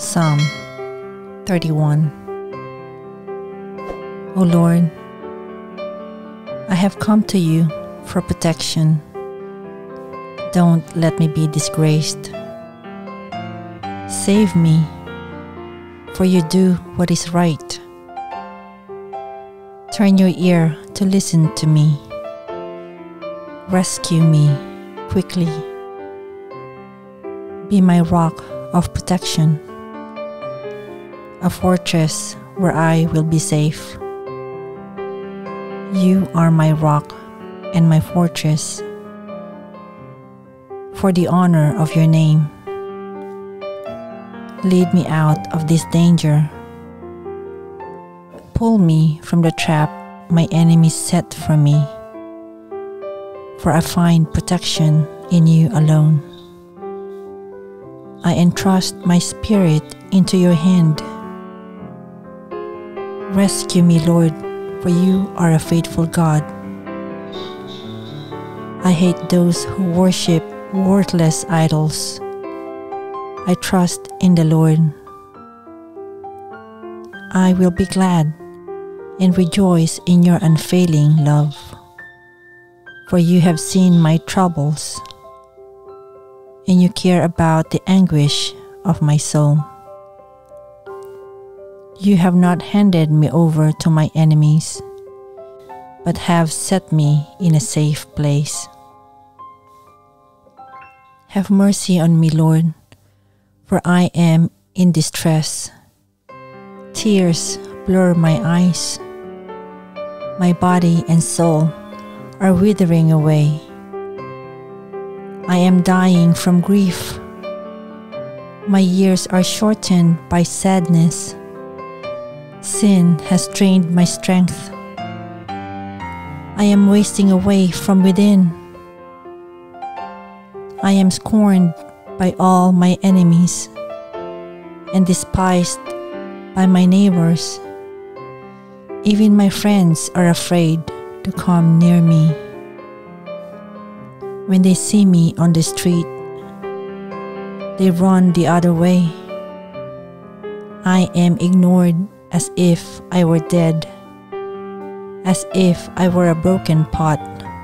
Psalm 31. O Lord, I have come to you for protection. Don't let me be disgraced. Save me, for you do what is right. Turn your ear to listen to me. Rescue me quickly. Be my rock of protection, a fortress where I will be safe. You are my rock and my fortress. For the honor of your name, lead me out of this danger. Pull me from the trap my enemies set for me, for I find protection in you alone. I entrust my spirit into your hand. Rescue me, Lord, for you are a faithful God. I hate those who worship worthless idols. I trust in the Lord. I will be glad and rejoice in your unfailing love, for you have seen my troubles, and you care about the anguish of my soul. You have not handed me over to my enemies, but have set me in a safe place. Have mercy on me, Lord, for I am in distress. Tears blur my eyes. My body and soul are withering away. I am dying from grief. My years are shortened by sadness. Sin has drained my strength. I am wasting away from within. I am scorned by all my enemies and despised by my neighbors. Even my friends are afraid to come near me. When they see me on the street, they run the other way. I am ignored as if I were dead, as if I were a broken pot.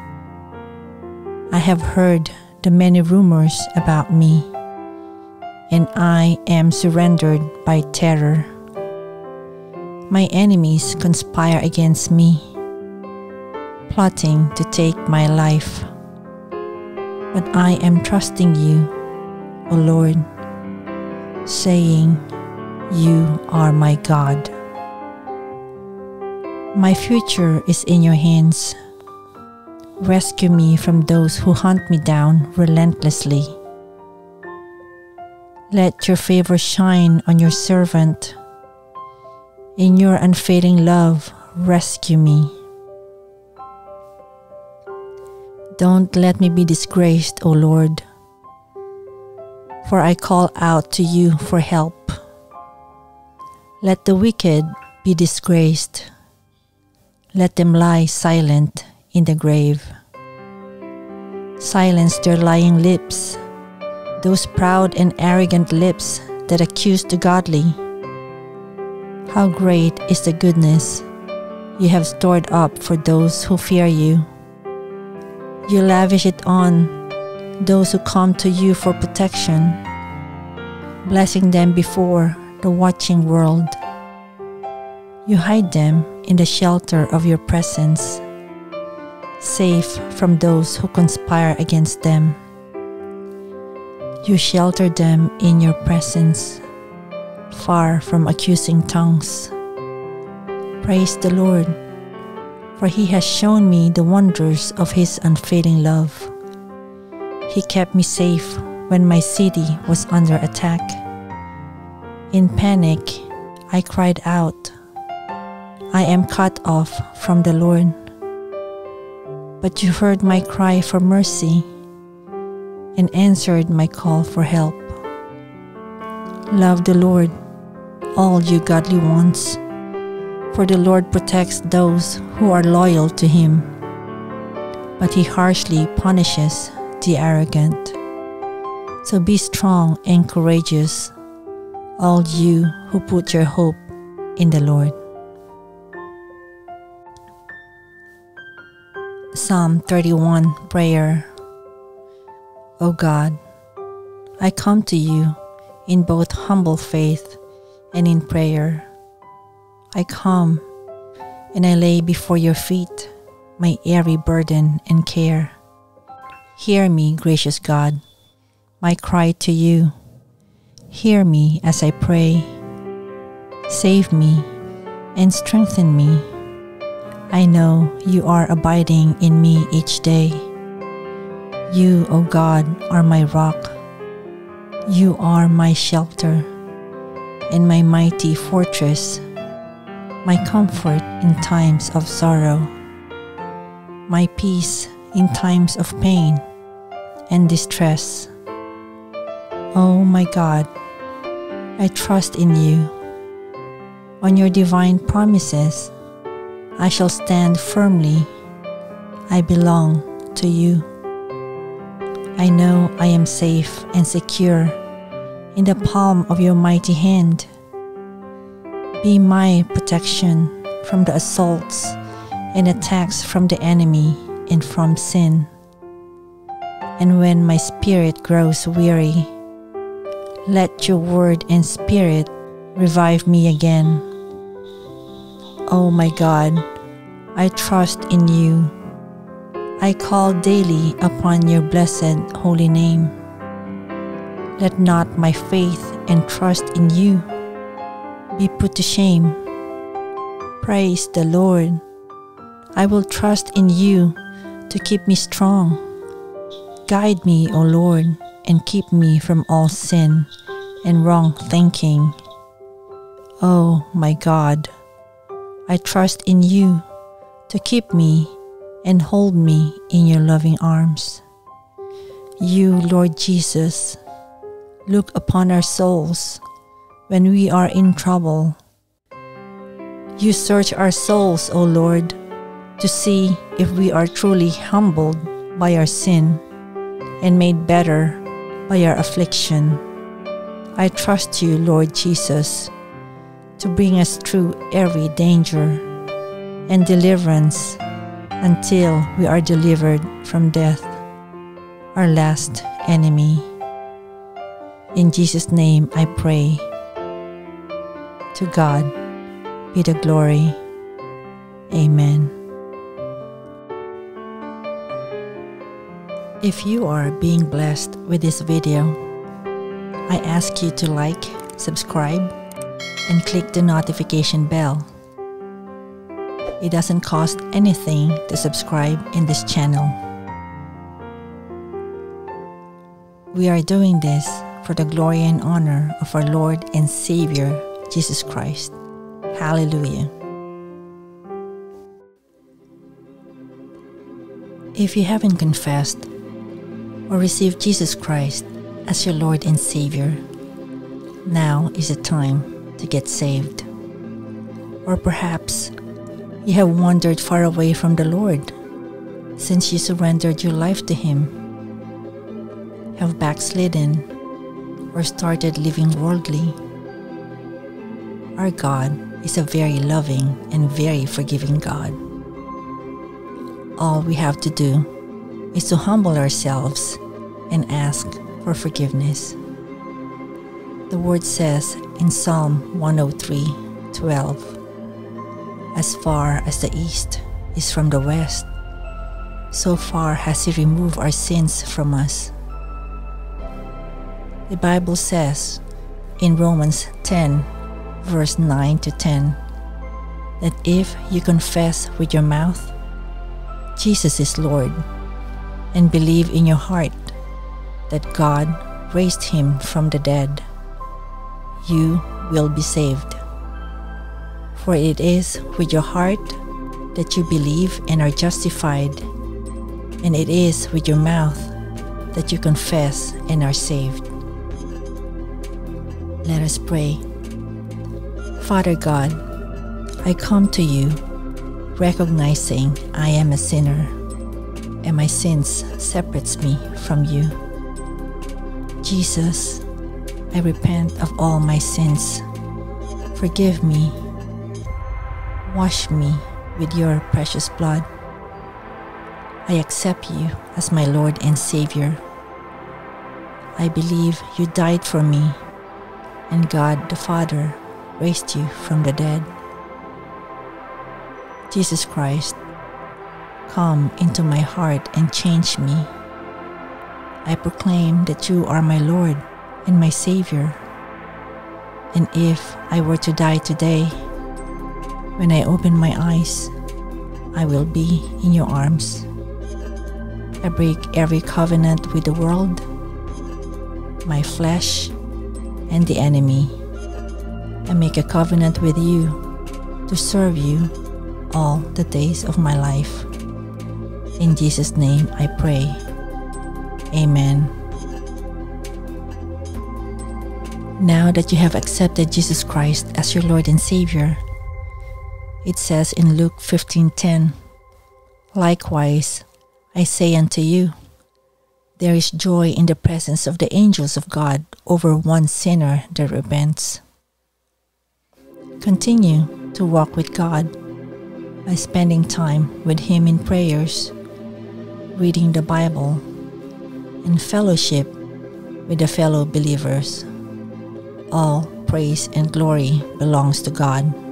I have heard the many rumors about me, and I am surrendered by terror. My enemies conspire against me, plotting to take my life. But I am trusting you, O Lord, saying, you are my God. My future is in your hands. Rescue me from those who hunt me down relentlessly. Let your favor shine on your servant. In your unfailing love, rescue me. Don't let me be disgraced, O Lord, for I call out to you for help. Let the wicked be disgraced. Let them lie silent in the grave. Silence their lying lips, those proud and arrogant lips that accuse the godly. How great is the goodness you have stored up for those who fear you. You lavish it on those who come to you for protection, blessing them before the watching world. You hide them in the shelter of your presence, safe from those who conspire against them. You shelter them in your presence, far from accusing tongues. Praise the Lord, for he has shown me the wonders of his unfailing love. He kept me safe when my city was under attack. In panic, I cried out, I am cut off from the Lord. But you heard my cry for mercy and answered my call for help. Love the Lord, all you godly ones, for the Lord protects those who are loyal to him, but he harshly punishes the arrogant. So be strong and courageous, all you who put your hope in the Lord. Psalm 31 Prayer. O God, I come to you in both humble faith and in prayer. I come and I lay before your feet my airy burden and care. Hear me, gracious God, my cry to you. Hear me as I pray. Save me and strengthen me. I know you are abiding in me each day. You, O God, are my rock. You are my shelter and my mighty fortress, my comfort in times of sorrow, my peace in times of pain and distress. O my God, I trust in you. On your divine promises, I shall stand firmly. I belong to you. I know I am safe and secure in the palm of your mighty hand. Be my protection from the assaults and attacks from the enemy and from sin. And when my spirit grows weary, let your word and spirit revive me again. O my God, I trust in you. I call daily upon your blessed holy name. Let not my faith and trust in you be put to shame. Praise the Lord. I will trust in you to keep me strong. Guide me, O Lord, and keep me from all sin and wrong thinking. O my God, I trust in you to keep me and hold me in your loving arms. You, Lord Jesus, look upon our souls when we are in trouble. You search our souls, O Lord, to see if we are truly humbled by our sin and made better by our affliction. I trust you, Lord Jesus, to bring us through every danger and deliverance until we are delivered from death, our last enemy. In Jesus' name I pray. To God be the glory. Amen. If you are being blessed with this video, I ask you to like, subscribe, and click the notification bell. It doesn't cost anything to subscribe in this channel. We are doing this for the glory and honor of our Lord and Savior, Jesus Christ. Hallelujah. If you haven't confessed or received Jesus Christ as your Lord and Savior, now is the time to get saved. Or perhaps you have wandered far away from the Lord since you surrendered your life to Him, have backslidden, or started living worldly. Our God is a very loving and very forgiving God. All we have to do is to humble ourselves and ask for forgiveness. The word says in Psalm 103:12, as far as the east is from the west, so far has He removed our sins from us. The Bible says in Romans 10, verse 9 to 10, that if you confess with your mouth Jesus is Lord and believe in your heart that God raised Him from the dead, you will be saved. For it is with your heart that you believe and are justified, and it is with your mouth that you confess and are saved. Let us pray. Father God, I come to you recognizing I am a sinner and my sins separates me from you. Jesus, I repent of all my sins. Forgive me. Wash me with your precious blood. I accept you as my Lord and Savior. I believe you died for me, and God the Father raised you from the dead. Jesus Christ, come into my heart and change me. I proclaim that you are my Lord and my Savior. And if I were to die today, when I open my eyes, I will be in your arms. I break every covenant with the world, my flesh, and the enemy. I make a covenant with you to serve you all the days of my life. In Jesus' name I pray. Amen. Now that you have accepted Jesus Christ as your Lord and Savior, it says in Luke 15:10, "Likewise, I say unto you, there is joy in the presence of the angels of God over one sinner that repents." Continue to walk with God by spending time with Him in prayers, reading the Bible, and fellowship with the fellow believers. All praise and glory belongs to God.